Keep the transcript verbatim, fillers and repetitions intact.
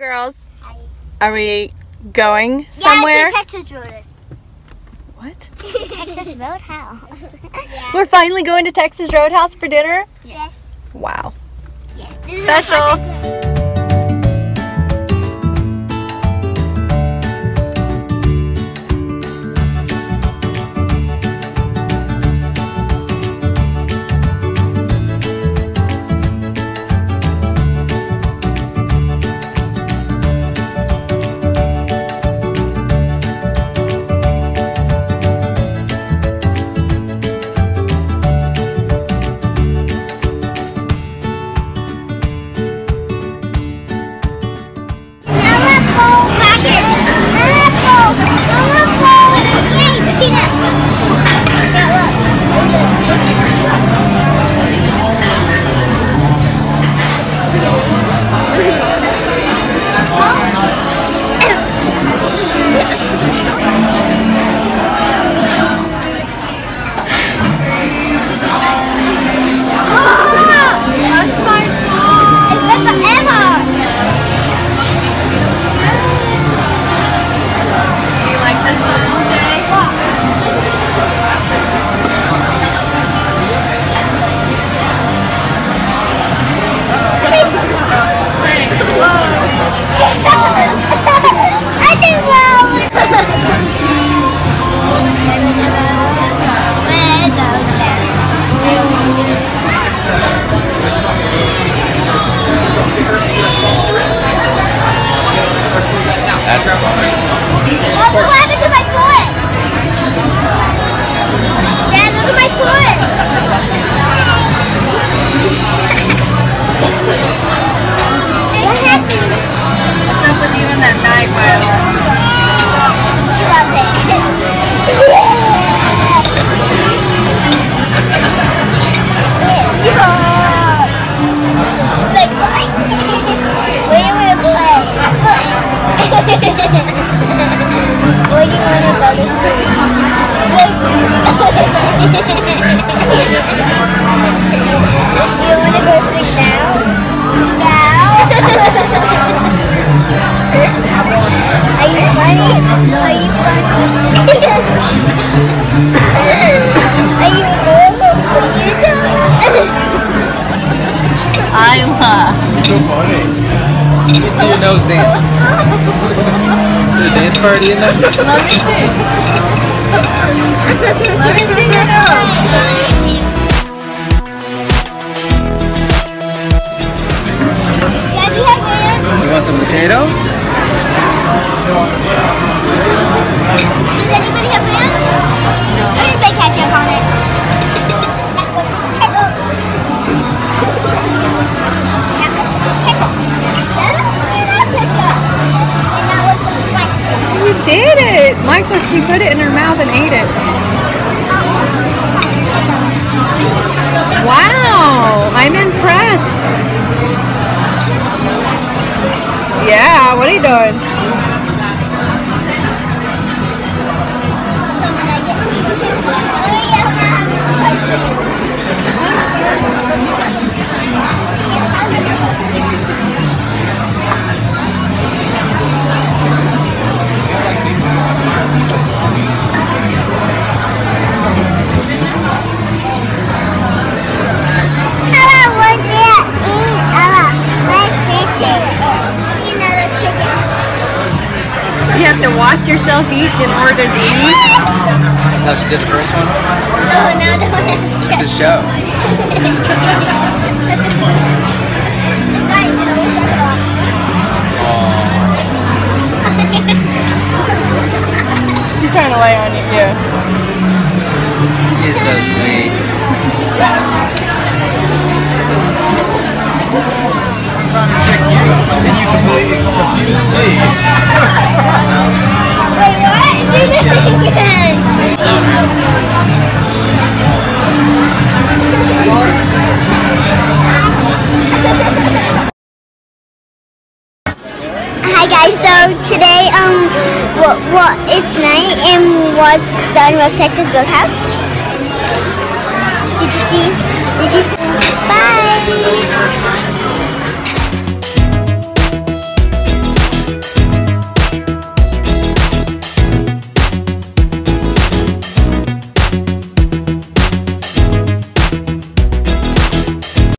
girls. Are we going somewhere? Yeah, to Texas Roadhouse. What? Texas Roadhouse. Yeah. We're finally going to Texas Roadhouse for dinner? Yes. Wow. Yes. This Special. Is nose dance. There's a dance party in there? Let me see. Let me see your nose. Dad, do you have hands? You want some potato? Does anybody have hands? No. I just put ketchup on it. Ketchup. Ketchup. You did it! Michael, she put it in her mouth and ate it. Wow! I'm impressed. Yeah, what are you doing? You have to watch yourself eat in order to eat. That's how she did the first one? No, no, no. It's a show. She's trying to lay on you, yeah. You're so sweet. I'm trying to trick you, and you completely confused me. Wait, what? Do this again. Hi guys, so today um what what it's night and we're done with Texas Roadhouse. Did you see? Did you?